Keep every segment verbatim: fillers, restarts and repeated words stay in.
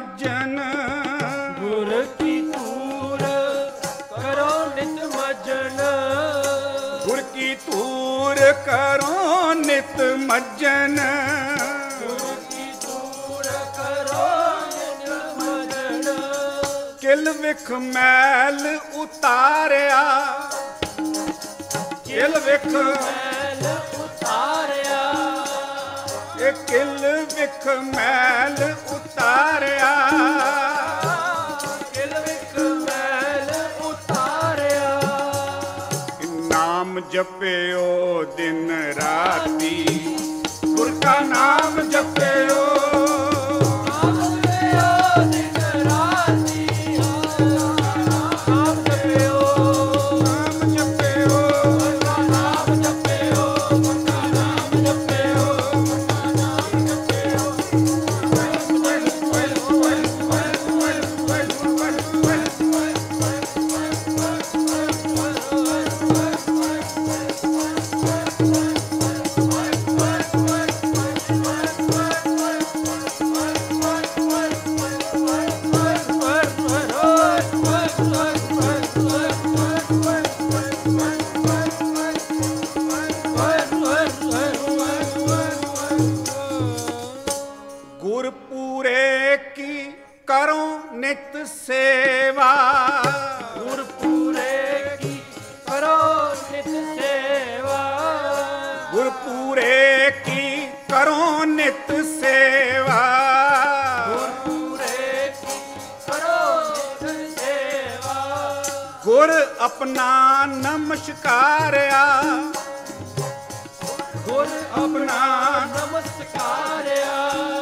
ਮੱਜਨ ਗੁਰ ਕੀ ਧੂਰ ਕਰੋ ਨਿਤ ਮੱਜਨ ਗੁਰ ਕੀ ਧੂਰ ਕਰੋ ਨਿਤ ਮੱਜਨ ਗੁਰ ਕੀ ਧੂਰ ਕਰੋ ਨਿਤ ਮੱਜਨ ਕਿਲ ਵਿਖ ਮੈਲ ਉਤਾਰਿਆ ਕਿਲ ਵਿਖ ਮੈਲ ਉਤਾਰਿਆ ਇਹ ਕਿਲ ਵਿਖ ਮੈਲ ਉਤਾਰਿਆ ਕਿਲ ਵਿਖ ਮੈਲ ਉਤਾਰਿਆ ਨਾਮ ਜਪਿਓ ਦਿਨ ਰਾਤੀ ਗੁਰ ਕਾ ਨਾਮ ਜਪਿਓ ਗੁਰਪੂਰੇ ਕੀ ਕਰੋ ਨਿਤ ਸੇਵਾ ਗੁਰਪੂਰੇ ਕੀ ਕਰੋ ਨਿਤ ਸੇਵਾ ਗੁਰਪੂਰੇ ਕੀ ਕਰੋ ਨਿਤ ਸੇਵਾ ਗੁਰਪੂਰੇ ਕੀ ਕਰੋ ਨਿਤ ਸੇਵਾ ਗੁਰ ਆਪਣਾ ਨਮਸਕਾਰਿਆ ਗੁਰ ਆਪਣਾ ਨਮਸਕਾਰਿਆ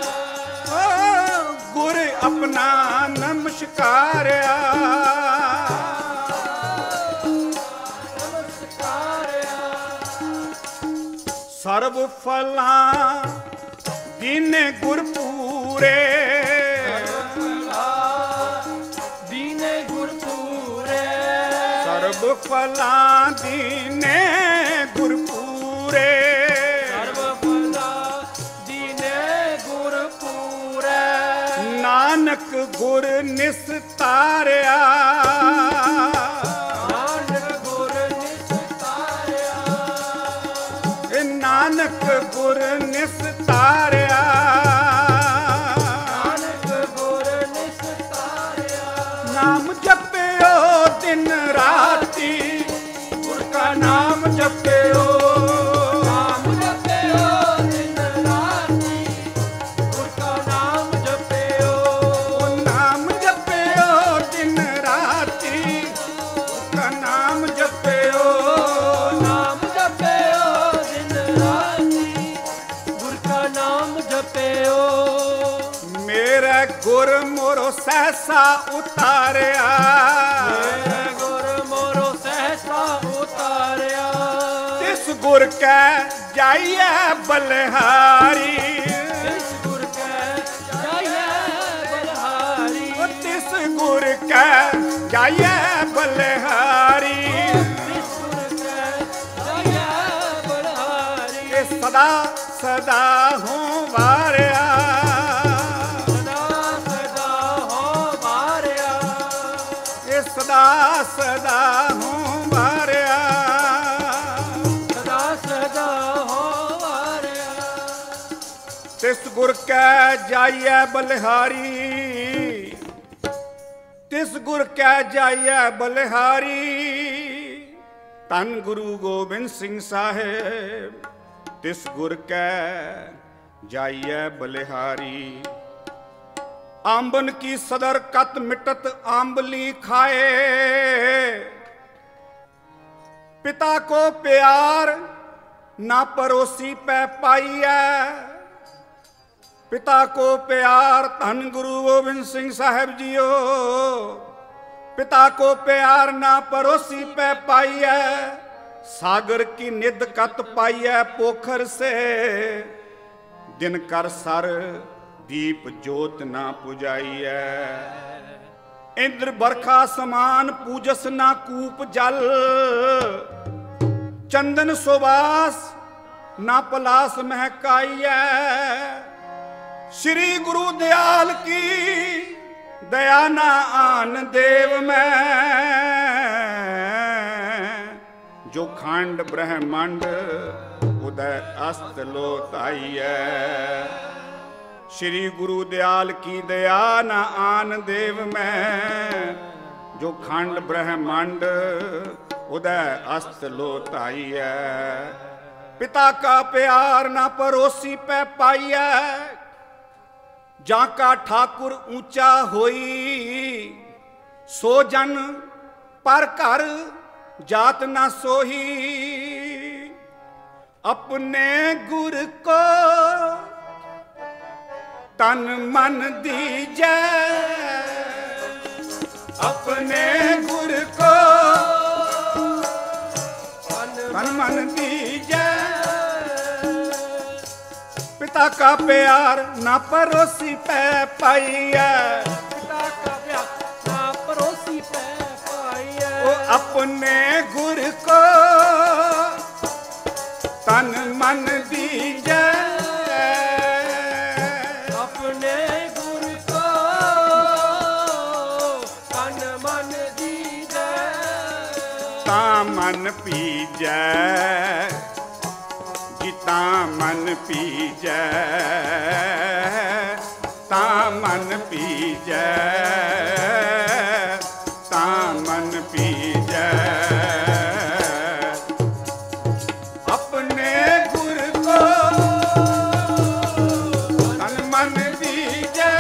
ਗੁਰ ਆਪਣਾ ਨਮਸਕਾਰਿਆ ਨਮਸਕਾਰਿਆ ਸਰਬ ਫਲਾਂ ਦੀਨੇ ਗੁਰਪੂਰੇ ਦੀਨੇ ਗੁਰਪੂਰੇ ਸਰਬ ਫਲਾਂ ਦੀਨੇ ਗੁਰਪੂਰੇ ਨਾਨਕ ਗੁਰ ਨਿਸਤਾਰਿਆ ਨਾਨਕ ਗੁਰ ਨਿਸਤਾਰਿਆ ਇਹ ਨਾਨਕ ਗੁਰ ਨਿਸਤਾਰਿਆ ਨਾਨਕ ਗੁਰ ਨਿਸਤਾਰਿਆ ਨਾਮ ਜਪਿਓ ਦਿਨ ਰਾਤੀ ਗੁਰ ਕਾ ਨਾਮ ਜਪਿਓ ਨਾਮ ਜਪਿਓ ਦਿਨ ਰਾਤੀ ਗੁਰ ਕਾ ਨਾਮ ਜਪਿਓ ਨਾਮ ਜਪਿਓ ਦਿਨ ਰਾਤੀ ਗੁਰ ਕਾ ਨਾਮ ਜਪਿਓ ਨਾਮ ਜਪਿਓ ਦਿਨ ਰਾਤੀ ਗੁਰ ਕਾ ਨਾਮ ਜਪਿਓ ਮੇਰਾ ਗੁਰ ਮੋਰੋ ਸਹਸਾ ਉਤਾਰਿਆ ਮੇਰੇ ਗੁਰ ਮੋਰੋ ਸਹਸਾ ਉਤਾਰਿਆ ਤਿਸ ਗੁਰ ਕੈ ਜਾਈਐ ਬਲਿਹਾਰੀ ਤਿਸ ਗੁਰ ਕੈ ਜਾਈਐ ਬਲਿਹਾਰੀ ਉਹ ਤਿਸ ਗੁਰ ਕੈ ਜਾਈਐ ਬਲਿਹਾਰੀ ਤਿਸ ਗੁਰ ਕੈ ਜਾਈਐ ਬਲਿਹਾਰੀ ਇਹ ਸਦਾ ਸਦਾ ਹੋ ਵਾਰਿਆ ਸਦਾ ਸਦਾ ਹੋ ਵਾਰਿਆ ਇਹ ਸਦਾ ਸਦਾ ਹੋ ਵਾਰਿਆ ਸਦਾ ਸਦਾ ਹੋ ਵਾਰਿਆ ਤਿਸ ਗੁਰ ਕੈ ਜਾਈਐ ਬਲਿਹਾਰੀ ਤਿਸ ਗੁਰ ਕੈ ਜਾਈਐ ਬਲਿਹਾਰੀ ਧੰਨ ਗੁਰੂ ਗੋਬਿੰਦ ਸਿੰਘ ਸਾਹਿਬ ਤਿਸ ਗੁਰ ਕੈ ਜਾਈਐ ਬਲਿਹਾਰੀ ਆਂਬਨ ਕੀ ਸਦਰ ਕਤ ਮਿਟਤ ਆਂਬਲੀ ਖਾਏ ਪਿਤਾ ਕੋ ਪਿਆਰ ਨਾ ਪਰੋਸੀ ਪੈ ਪਾਈਐ ਪਿਤਾ ਕੋ ਪਿਆਰ ਧੰਨ ਗੁਰੂ ਗੋਬਿੰਦ ਸਿੰਘ ਸਾਹਿਬ ਜੀਓ पिता को प्यार ना परोसी पै पाइए सागर की निध कत पाइए पोखर से दिन कर सर दीप जोत ना पुजाइए इंद्र बरखा समान पूजस ना कूप जल चंदन सुबास ना पलास महकाइए श्री गुरु दयाल की दया ना आन देव में, जो खंड ब्रह्मांड उदय अस्त लोताइए। श्री गुरु दयाल की दया ना आन देव में, जो खंड ब्रह्मांड उदय अस्त लोताइए। पिता का प्यार ना पड़ोसी पे पाइए, जाका ठाकुर ऊंचा होई। सो जन पर कर जात ना सोही, अपने गुर को तन मन दीजे। अपने गुर को तन मन दीजे। पिता का प्यार ना पड़ोसी पे पाइए, पिता का प्यार ना पड़ोसी पे पाइए। वो अपने गुर को तन मन दीजे। अपने गुर को तन मन दीजे। ता मन पीजे, ता मन पीजे। ता मन पीजे, ता मन पीजे। अपने गुर को तन मन दीजे।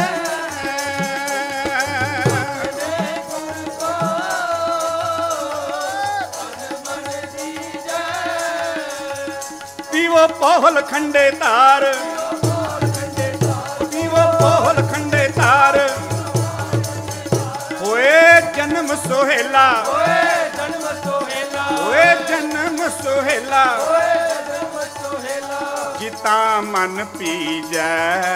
अपने गुर को तन मन दीजे। पीवो पोहल खंडे तार, पीवो पोहल खंडे तार। होए जन्म सोहेला, ओए जन्म सोहेला। होए जन्म सोहेला। ओए जन्म सोहेला। जिता मन पीजै,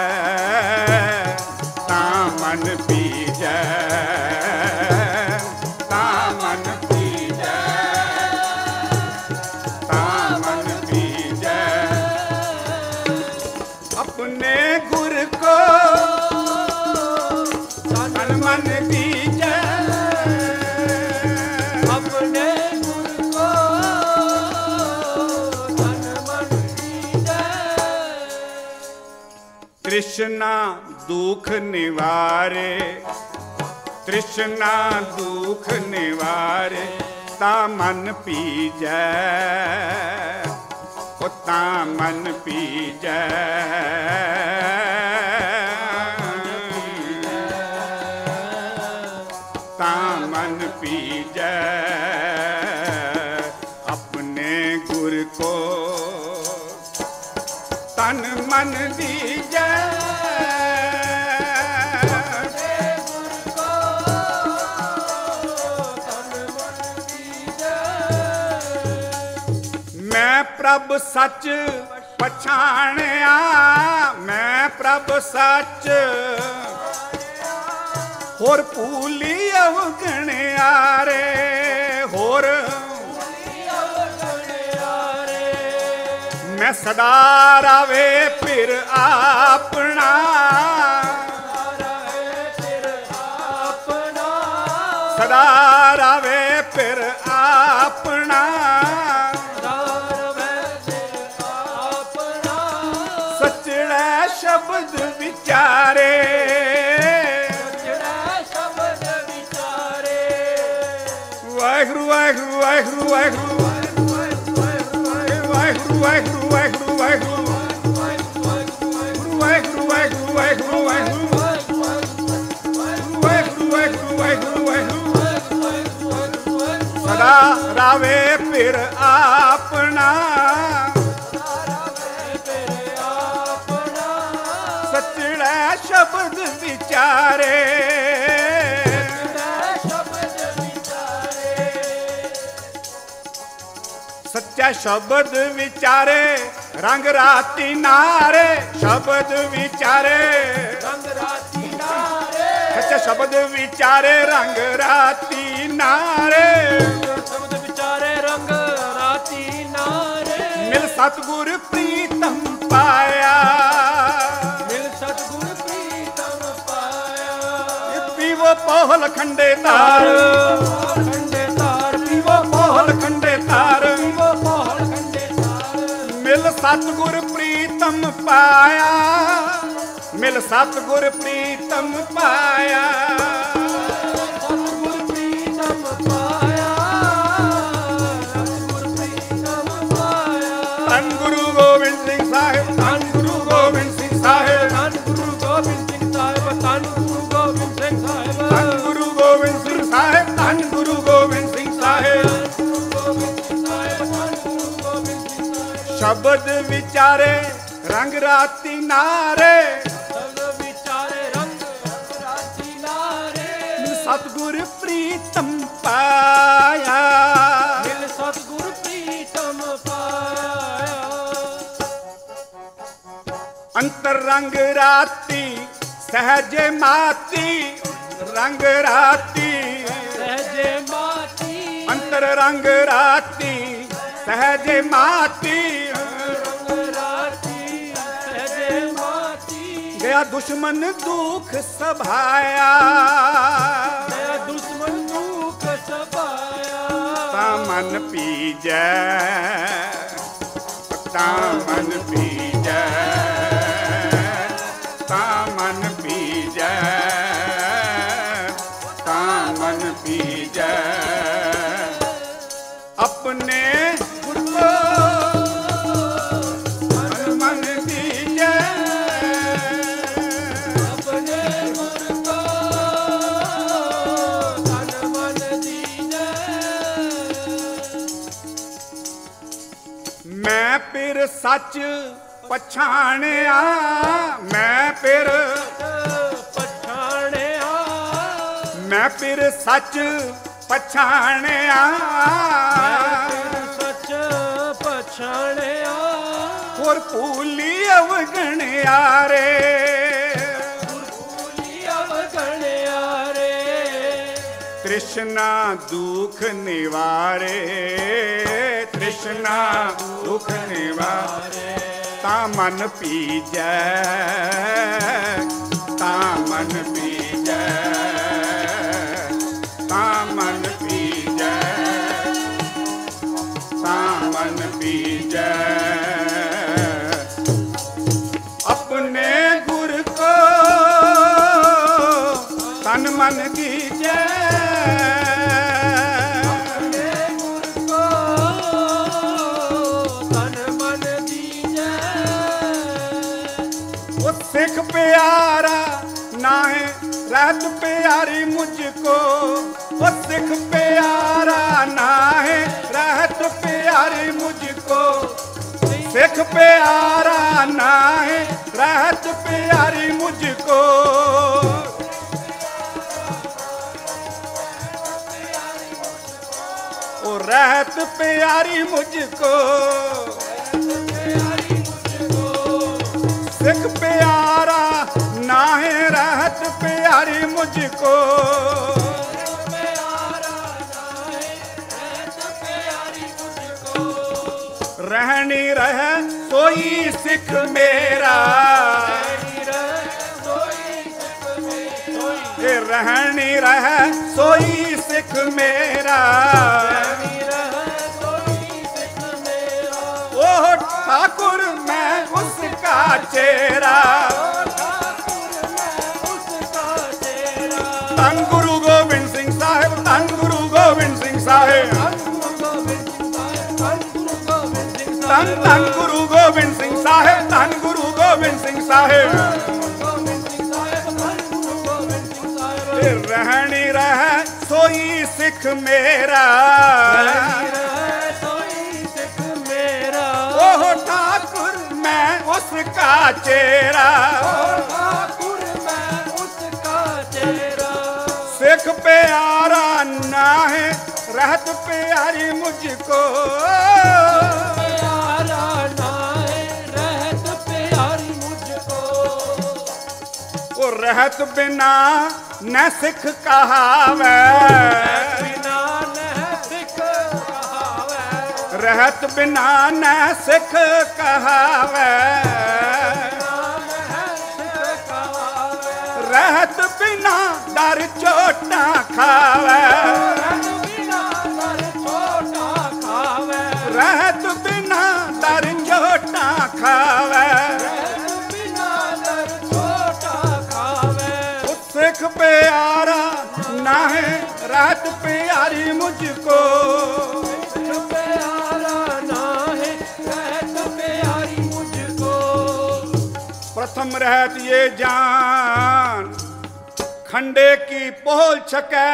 ता मन पीजै। ता मन पीजै, ता मन पीजै। अपने गुर को तन मन दीजै। अपने गुर को तन मन दीजे। तृष्णा दुख निवारे, तृष्णा दुख निवारे। ता मन पीजै, ओ ता मन पीजै। ता मन पीजै। अपने गुर को तन मन दीजै। मैं प्रभ सच पछाणिया, मैं प्रभ सच। होर भूली अवगणिया रे, होर मैं सदा रावे फिर आपना। सदा रावे फिर आपना। सचड़ा शब्द विचारे, वाहिगुरु वाहिगुरु वाहिगुरु वाहिगुरु वाहिगुरु वाहिगुरु वाहिगुरु वाहिगुरु वाहिगुरु वाहिगुरु वाहिगुरु वाहिगुरु वाहिगुरु वाहिगुरु वाहिगुरु। सदा रावे फिर आपना। सचड़ा शब्द विचारे, सच्चा शब्द विचारे रंग राती नारे। शब्द विचारे रंग राती नारे। सच्चा शब्द विचारे रंग राती नारे। शब्द विचारे रंग राती नारे। मिल सतगुर प्रीतम पाया, मिल सतगुर ਪੋਹਲ ਖੰਡੇ ਤਾਰ, ਖੰਡੇ ਤਾਰ ਪੀਵੋ ਪੋਹਲ ਖੰਡੇ ਤਾਰ, ਪੀਵੋ ਪੋਹਲ ਖੰਡੇ ਤਾਰ। ਮਿਲ ਸਤਿਗੁਰ ਪ੍ਰੀਤਮ ਪਾਇਆ, ਮਿਲ ਸਤਿਗੁਰ ਪ੍ਰੀਤਮ ਪਾਇਆ, ਸਤਿਗੁਰ ਪ੍ਰੀਤਮ ਪਾਇਆ, ਸਤਿਗੁਰ ਪ੍ਰੀਤਮ ਪਾਇਆ। ਧੰਨ ਗੁਰੂ ਗੋਬਿੰਦ ਸਿੰਘ ਸਾਹਿਬ, ਧੰਨ ਗੁਰੂ ਗੋਬਿੰਦ ਸਿੰਘ ਸਾਹਿਬ, ਧੰਨ ਗੁਰੂ ਗੋਬਿੰਦ ਸਿੰਘ ਸਾਹਿਬ, ਧੰਨ ਗੁਰੂ ਗੋਬਿੰਦ ਸਿੰਘ ਸਾਹਿਬ, ਧੰਨ ਗੁਰੂ ਗੋਬਿੰਦ ਸਿੰਘ ਸਾਹਿਬ, ਧੰਨ ਗੁਰੂ ਗੋਬਿੰਦ ਸਿੰਘ ਸਾਹਿਬ। ਸ਼ਬਦ ਵਿਚਾਰੇ ਰੰਗ ਰਾਤੀ ਨਾਰੇ, ਸ਼ਬਦ ਵਿਚਾਰੇ ਰੰਗ ਰਾਤੀ ਨਾਰੇ। ਸਤਿਗੁਰ ਪ੍ਰੀਤਮ ਪਾਇਆ, ਮਿਲ ਸਤਿਗੁਰ ਪ੍ਰੀਤਮ ਪਾਇਆ। ਅੰਤਰ ਰੰਗ ਰਾਤੀ ਸਹਜੇ ਮਾਤੀ, ਰੰਗ ਰਾਤੀ ਸਹਜੇ ਮਾਤੀ, ਅੰਤਰ ਰੰਗ ਰਾਤੀ ਸਹਜੇ ਮਾਤੀ। ਰੰਗ ਰਾਤੀ ਸਹਜੇ ਮਾਤੀ। ਗਿਆ ਦੁਸ਼ਮਨ ਦੁਖ ਸਭਾਇਆ, ਮੈਂ ਦੁਸ਼ਮਨ ਦੁਖ ਸਭਾਇਆ। ਤਾਂ ਮਨ ਪੀਜੈ, ਤਾਂ ਮਨ ਪੀਜੈ, ਤਾਂ ਮਨ ਪੀਜੈ, ਤਾਂ ਮਨ ਪੀਜੈ। ਆਪਣੇ ਗੁਰ ਕੋ ਮਨ ਮਨ ਦੀਜੈ, ਆਪਣੇ ਗੁਰ ਕੋ ਤਨ ਮਨ ਦੀਜੈ। ਮੈਂ ਫਿਰ ਸੱਚ ਪਛਾਣਿਆ, ਮੈਂ ਫਿਰ ਪਛਾਣਿਆ, ਮੈਂ ਫਿਰ ਸੱਚ ਪਛਾਣਿਆ, ਸੱਚ ਪਛਾਣਿਆ। ਹੋਰ ਭੂਲੀ ਅਵਗਣਿਆ ਰੇ, ਭੂਲੀ ਅਵਗਣਿਆ ਰੇ। ਤ੍ਰਿਸ਼ਨਾ ਦੁਖ ਨਿਵਾਰੇ, ਤ੍ਰਿਸ਼ਨਾ ਦੁਖ ਨਿਵਾਰੇ। ਤਾਂ ਮਨ ਪੀਜੈ, ਤਾਂ ਮਨ ਪੀਜੈ, ਤਾਂ ਮਨ ਪੀਜੈ, ਤਾਂ ਮਨ ਪੀਜੈ। ਆਪਣੇ ਗੁਰ ਕੋ ਤਨ ਮਨ ਦੀਜੈ, ਆਪਣੇ ਗੁਰ ਕੋ ਤਨ ਮਨ ਦੀਜੈ। ਉਹ ਸਿੱਖ ਪਿਆਰਾ ਨਾਹੀਂ ਰਹਿਤ ਪਿਆਰੀ ਮੁਝਕੋ, ਉਹ ਸਿੱਖ ਪਿਆਰਾ ਨਾਹੀਂ ਰਹਿਤ ਪਿਆਰੀ ਮੁਝਕੋ, ਸਿੱਖ ਪਿਆਰਾ ਨਾਹੀਂ ਰਹਿਤ ਪਿਆਰੀ ਮੁਝਕੋ। ਉਹ ਰਹਿਤ ਪਿਆਰੀ ਮੁਝਕੋ, ਸਿੱਖ ਪਿਆਰਾ ਨਾਹੀਂ ਰਹਿਤ ਪਿਆਰੀ ਮੁਝਕੋ। रहनी रहे सोई सिख मेरा, ये रहनी रहे सोई सिख मेरा। ओह ठाकुर मैं उसका चेहरा, धन गुरु गोबिंद सिंह साहिब, धन गुरु गोबिंद सिंह साहिब, धन धन गुरु गोबिंद सिंह साहिब, धन गुरु गोबिंद सिंह साहिब। रहनी रह सोई सिख मेरा, ओह ठाकुर मैं उसका चेहरा। सिख प्यारा नाहे रहत प्यारी मुझको, वो रहत बिना न सिख कहावे, रहत बिना न सिख कहावे, रहत बिना दर चोटा खावे, रहत बिना दर चोटा खावे, रहत बिना दर चोटा खावे, रहत बिना दर चोटा खावे। सिख प्यारा ना है रहत प्यारी मुझको, सिख प्यारा ना है रहत प्यारी मुझको। प्रथम रहत ये जान खंडे की पोल छकै,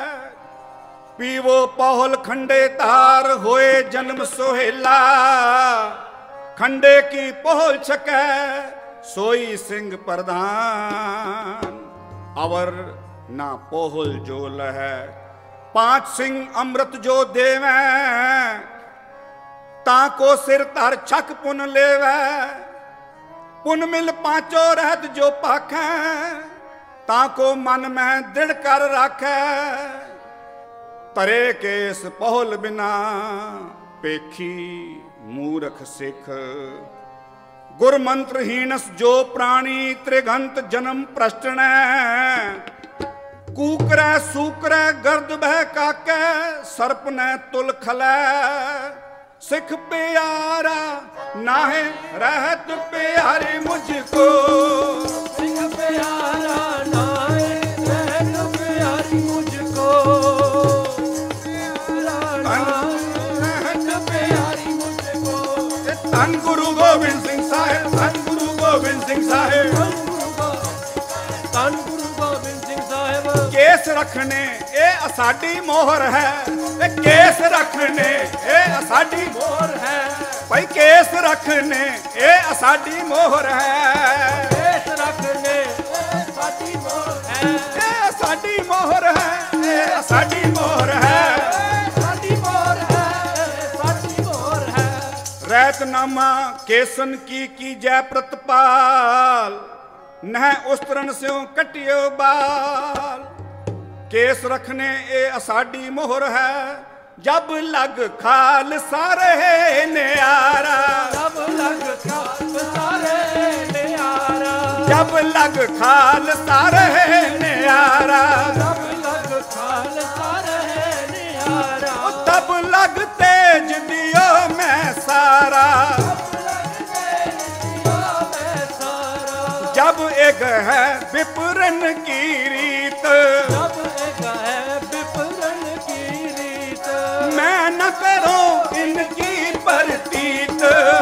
पीवो पौल खंडे तार होए जन्म सोहेला, खंडे की पोल छकै सोई सिंह प्रधान, अवर ना पोहल जोल है पांच सिंह अमृत जो देवे, ताको सिर तर छक पुन लेवे, पुन मिल पांचो रहत जो पाखे, ताको मन में दृढ़ कर राखे, तरे के इस पहुल बिना पेखी मूरख सिख, गुर मंत्रहीनस जो प्राणी त्रिगंत जन्म प्रश्न, कूकरै सूकरै गर्द बह काके सर्प ने तुल खलै, सिख प्यारा नाहे रहत प्यारी मुझको, सिख प्यारा नाहे रहत प्यारी मुझको, रहत प्यारी मुझको। धन गुरु गोबिंद सिंह साहिब, धन गुरु गोबिंद सिंह साहिब, धन गुरु गोबिंद सिंह साहिब। केस रखने ए असाडी मोहर है, ए केस रखने ए असाडी मोहर है, भाई केस रखने ए असाडी मोहर है, केस रखने ए साडी मोहर है, ए असाडी मोहर है, ए असाडी मोहर है, साडी मोहर है, साडी मोहर है। रैतनामा केसन की की जय प्रतपाल, नह उस्तरन स्यों कटियो बाल, केस रखने ए असाडी मोहर है, जब लग खाल सारे न्यारा, जब लग खाल सारे न्यारा, जब लग खाल सारे न्यारा, जब लग खाल सारे न्यारा, तब लग तेज दियो मैं सारा, जब एक है विपुरन की रीत, जब एक है विपुरन की रीत, मैं न करूं इनकी परतीत,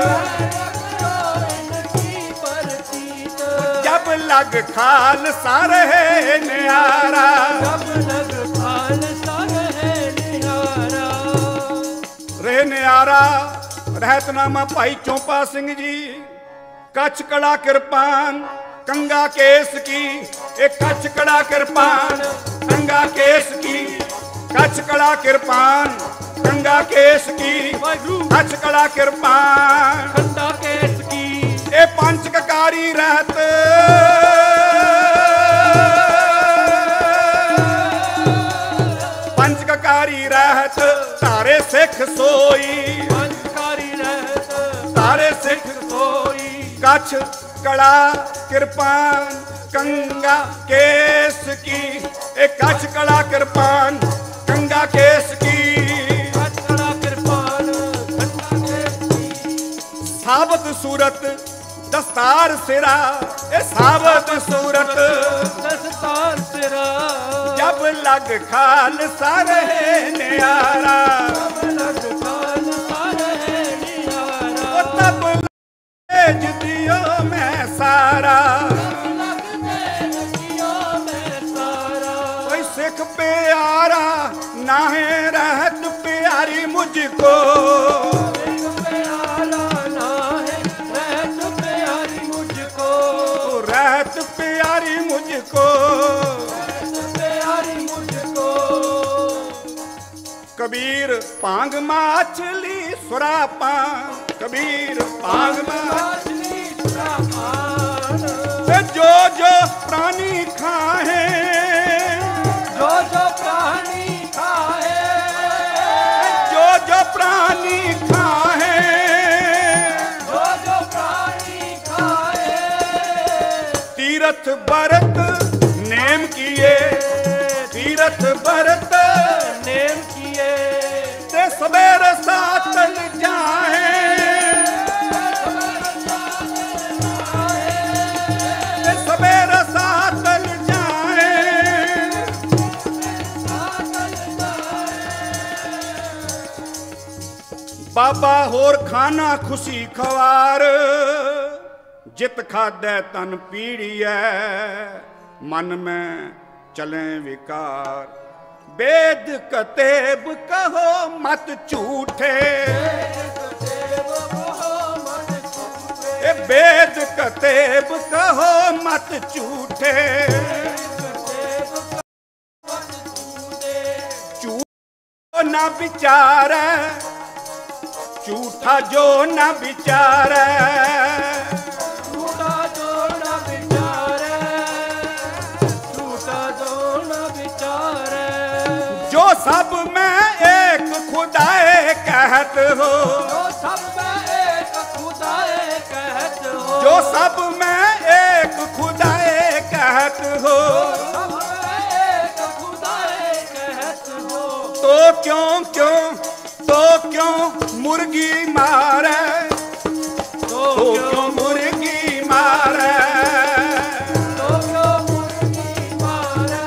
इनकी परतीत, जब लग खाल सारे न्यारा, जब लग खाल सारे न्यारा। रे न्यारा रहतनामा भाई चौपा सिंह जी, कच्छ कड़ा किरपान कंगा केस की, एक कच्छ कड़ा किरपान कंगा केस की, कच्छ कड़ा किरपान कंगा केस की, कच्छ कड़ा किरपान खंडा केस की, ए पंच ककारी रहत, पंच ककारी रहत तारे सिख सोई, पंचकारी रहत तारे सिख सोई, कच्छ कड़ा किरपान कंगा केस की, एक कच्छ कड़ा किरपान कंगा केस की, कच्छ कड़ा किरपान खंडा केस की, साबत सूरत दस्तार सिरा, ए साबत सूरत दस्तार सिरा, जब लग खाल सारे न्यारा, जब लग खाल सारे न्यारा, ओ तब तेज दियो मैं सारा, जब लग तेज दियो मैं सारा, कोई सिख प्यारा नाहे रहत प्यारी मुझको, सिख प्यारा ना है रहत प्यारी मुझको, रहत प्यारी मुझको, रहत प्यारी मुझको। कबीर पांग माछली सुरापान, कबीर पांग माछली सुरापान, माछली जो जो प्राणी खाए, जो जो प्राणी खाए, जो जो प्राणी खाए, जो जो प्राणी खाए, तीरथ बरत नेम की बाबा होर खाना खुशी खवार, जित खादे तन पीड़िए, मन में चले विकार। वेद कतेब कहो मत झूठे, वेद कतेब कहो मत झूठे, झूठ ना विचारे, झूठा जो ना विचारे, झूठा जो ना विचारे, झूठा जो ना विचारे। जो सब में एक खुदाए कहत हो, जो सब में एक खुदाए कहत हो, जो सब में एक खुदाए कहत हो, सब में एक खुदाए कहत हो। तो क्यों क्यों तो क्यों मुर्गी मारे, तो क्यों मुर्गी मारे, तो क्यों मुर्गी मारे,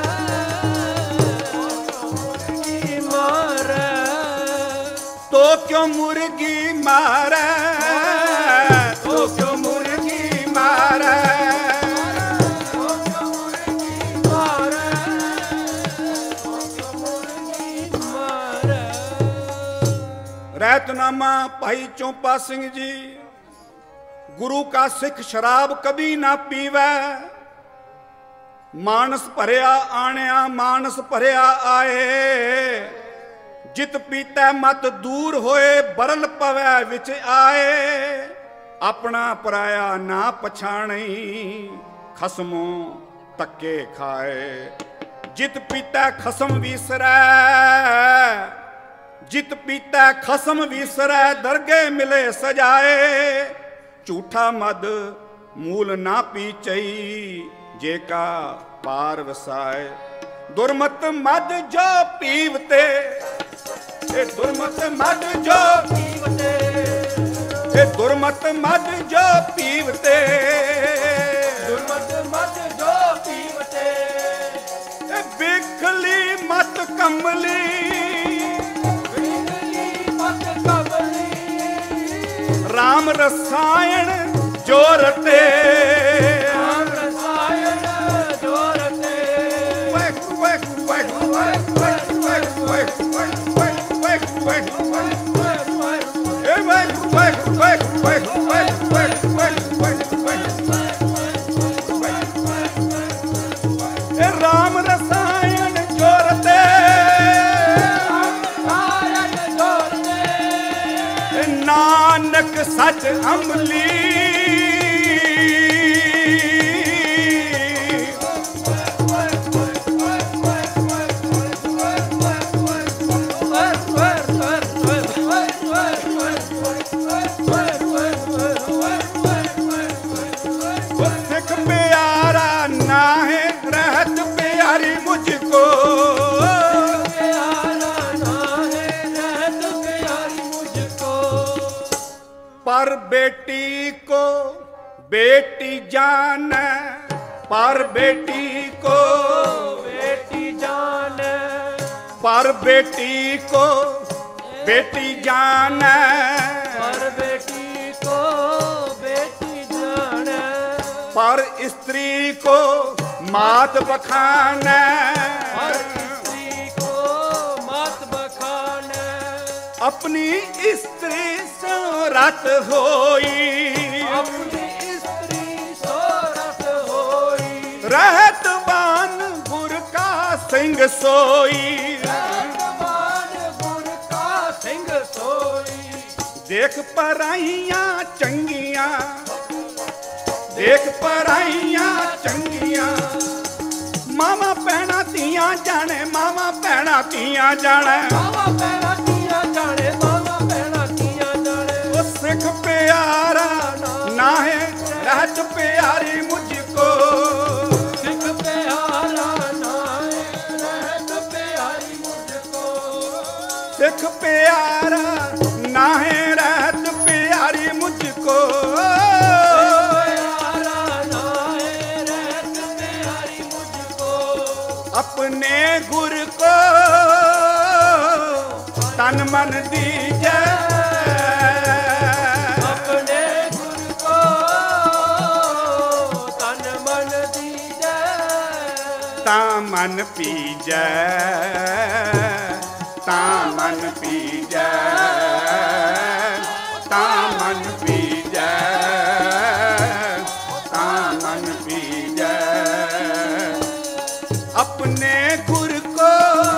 मुर्गी मारे, तो क्यों मुर्गी मारे, तो क्यों मुर्गी मारे। रहतनामा भाई चौपा सिंह जी। गुरु का सिख शराब कभी ना पीवै, मानस भरिया आणिया मानस भरिया आए, जित पीता मत दूर होए बरल पवै विच आए, अपना पराया ना पछाणी खसमों तक्के खाए, जित पीता खसम विसरै, जित पीता खसम विसरै दरगे मिले सजाए, झूठा मद मूल ना पीचई जेका पार वसाए, दुर्मत मद जो पीवते, ए दुर्मत मद जो पीवते, ए दुर्मत मद जो पीवते, दुर्मत मद जो पीवते, ए बिखली मत कमली, राम रसायन जोरते, राम रसायन जोरते, वैक वैक वैक वैक वैक वैक वैक वैक वैक वैक ए वैक वैक वैक वैक वैक वैक वैक वैक ए राम रसायन जोरते, नानक सच अमली, सिख प्यारा ना है रहत प्यारी मुझको, पर बेटी को बेटी जान, पर बेटी को बेटी जान, पर बेटी को बेटी जान, पर बेटी को बेटी जान, पर स्त्री को मात बखान, पर स्त्री को मात बखान, अपनी स्त्री सो रत होई, अपनी स्त्री सो रत होई, रहत बान गुर का सिंह सोई, रहमान गुर का सिंह सोई, देख पराइयां चंगियां, देख पराइयां चंगियां, मामा भैणा तियां जाने, मामा भैणा तियां जाने, मामा भैणा तियां जाने, मामा भैणा तियां जाने, वो सिख प्यारा ना है रहत प्यारी मुझको, सिख प्यारा ना है रहत प्यारी मुझको, सिख प्यारा ना है रहत प्यारी मुझको, अपने गुर को तन मन दीजे, मन पीजै ता मन पीजै ता मन पीजै ता मन पीजै अपने गुर को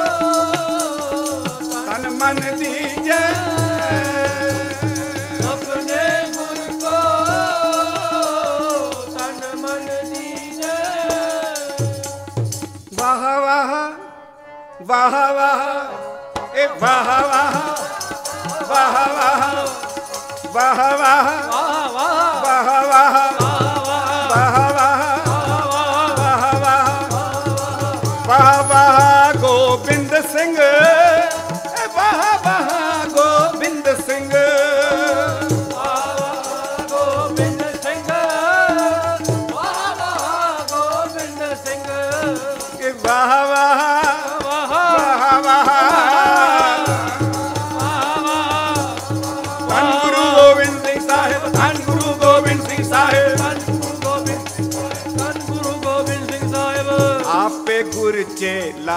तन मन दीजै अपने गुर को तन मन दीजै वाह वाह वाह वाह ए वाह वाह वाह वाह वाह वाह वाह वाह वाह वाह वाह वाह वाह वाह गोबिंद सिंह ए वाह वाह गोबिंद सिंह गोबिंद सिंह वाह वाह गोबिंद सिंह ए वाह वाह वाह वाह वाह धन गुरु गोबिंद सिंह साहिब धन गुरु गोबिंद सिंह साहिब धन गुरु गोबिंद सिंह साहिब आपे गुर चेला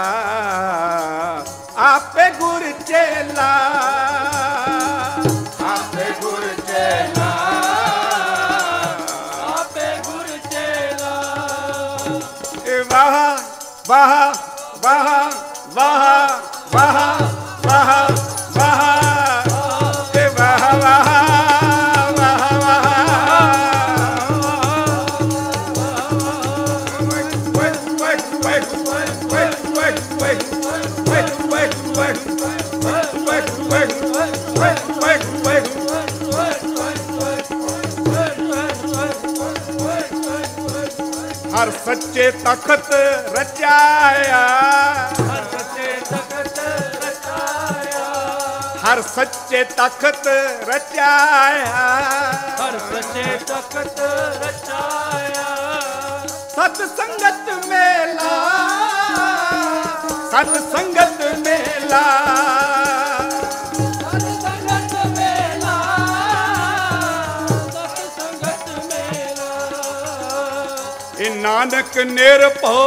आपे गुर चेला आपे गुर चेला आपे गुर चेला ए वाह वाह वाह वाह वाह वाह वाह ए वाह वाह वाह वाह हर सच्चे तखत रचाया हर सच्चे तखत रचाया हर सच्चे तखत रचाया हर सच्चे तखत रचाया सत संगत मेला सत संगत मेला सत संगत मेला सत संगत मेला ए नानक निरभो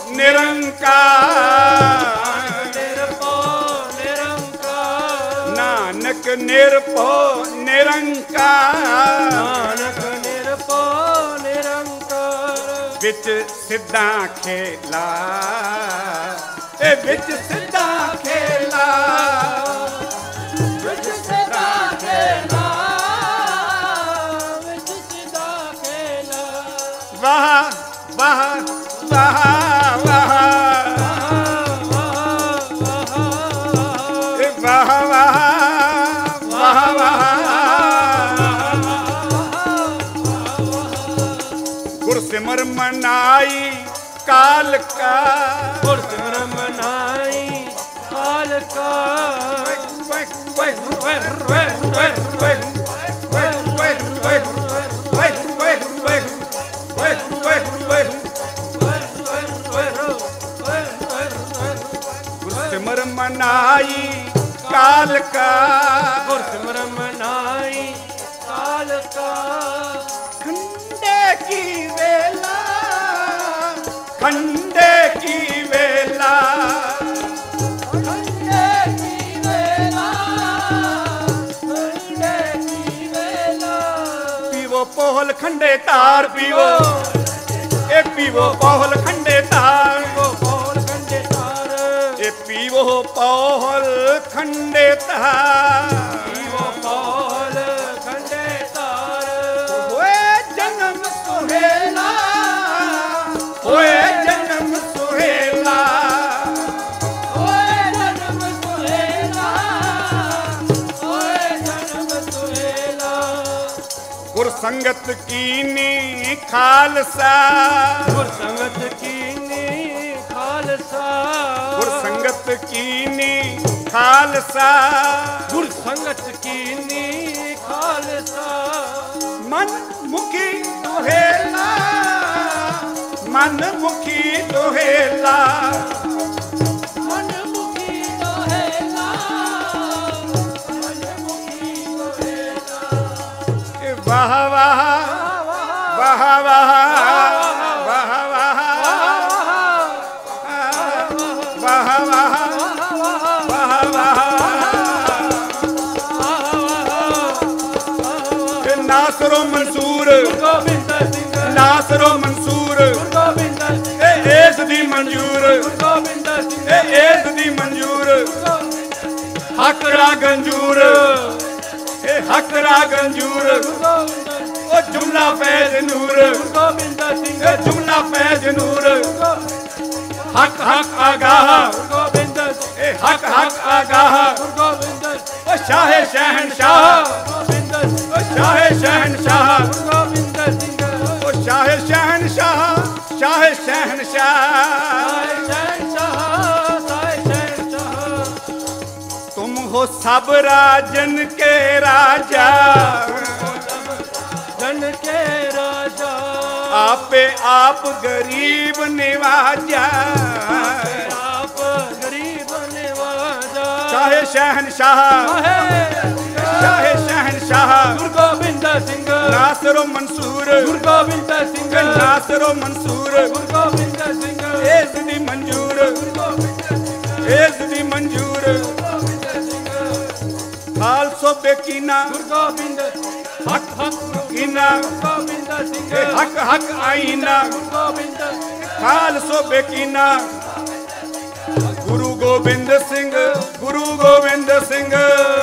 निरंकार निरभਉ निरंकार नानक निरभो निरंकार नानक निरभਉ निरंकार विच सिद्धा खेला ए विच सिद्धा खेला विच सिद्धा खेला विच सिद्धा खेला वाह वाह वाह वाह ए वाह वाह वाह वाह गुरसिमर मनाई काल का गुरसिमर मनाई काल का गुरसिमर मनाई काल का गुरसिमर मनाई काल का खंडे की वेला खंडे की वेला खंडे की वेला खंडे की वेला पीवो पोहल खंडे तार पीवो ए पीवो पोहल खंडे तार वो बोल खंडे तार ए पीवो पोहल खंडे तार वो बोल खंडे तार होए जन्म सुहेला होए जन्म सुहेला ओए जन्म सुहेला ओए जन्म सुहेला गुर संगत कीनी खालसा गुर संगत कीनी खालसा गुर संगत कीनी खालसा गुर संगत कीनी खालसा मन मुखी दोहेला मन मुखी दोहेला मन मुखी दोहेला मन मुखी दोहेला ए वाह वाह वाह वाह वाह वाह नासरो मंसूर गुरु गोबिंद सिंह नासरो मंसूर गुरु गोबिंद सिंह ए एस दी मंजूर गुरु गोबिंद सिंह ए एस दी मंजूर हकरा गंजूर ए हकरा गंजूर गुरु गोबिंद ओ जुमला फैज नूर गुरु गोबिंद सिंह ए जुमला फैज नूर हक हक आगाह गुरु गोबिंद सिंह ए हक हक आगाह गुरु गोबिंद ओ शाह शहनशाह गोबिंद सिंह ओ शाह शहनशाह गुरु गोबिंद सिंह ओ शाह शहनशाह शाह शहनशाह तुम हो सब राजन के राजा जन के राजा आपे आप गरीब निवाजा आप गरीब निवाजा शाह शहनशाह शाह शहनशाह गुरु गोबिंद सिंह नासरो मंसूर गुरु गोबिंद सिंह नासरो मंसूर गुरु गोबिंद सिंह एस दी मंजूर एस दी मंजूर खालसो बेकीना गुरु गोबिंद हक हक कीना गोबिंद सिंह ए हक हक आईना गुरु गोबिंद खालसो बेकीना गुरु गोबिंद सिंह गुरु गोबिंद सिंह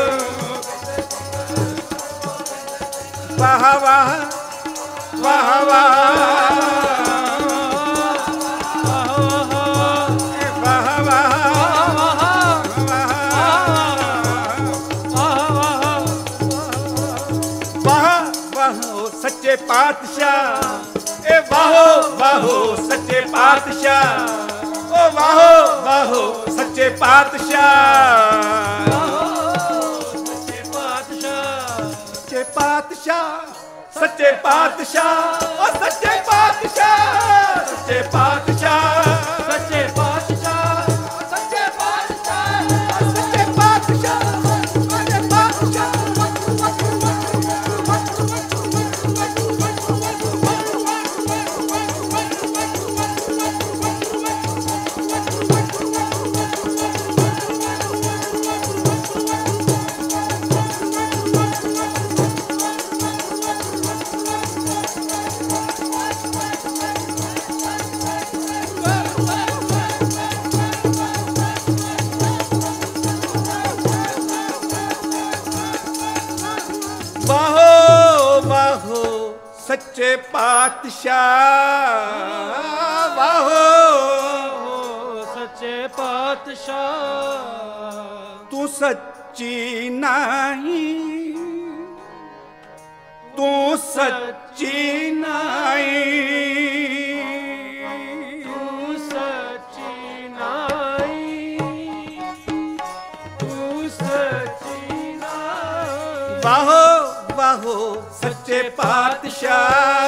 वाह वाह वाह वाह सच्चे पातशाह ए वाहो वाहो सच्चे पातशाह ओ वाहो वाहो सच्चे पातशाह सच्चे पातशाह सच्चे पातशाह सच्चे पातशाह ओ सच्चे पातशाह सच्चे पातशाह सच्चे पातशाह सच्चे पातशाह सच्चे पातशाह सच्चे पातशाह सच्चे पातशाह वाहो सच्चे पातशाह तू सच्ची नहीं तू सच्ची नहीं तू सच्ची नहीं तू सच्ची नहीं वाहो वाहो सच्चे पातशाह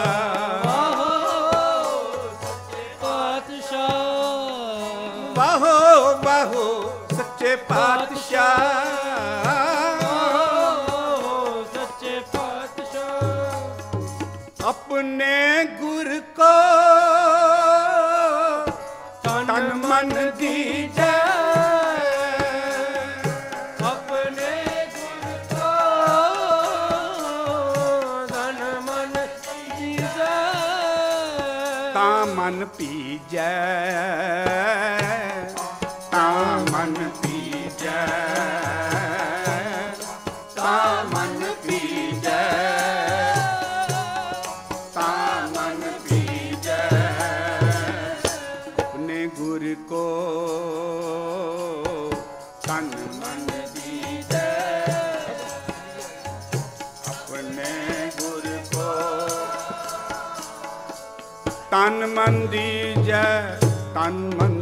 सच्चे पातशाह वाहो वाहो सच्चे पातशाह सच्चे पातशाह अपने गुर को तन मन दीजे अपने गुर को तन मन दीजे ता मन पीजै ता मन पीजै ता मन पीजै ता मन पीजै अपने गुर को तन मन दीजै अपने गुर को तन मन दीजै तन मन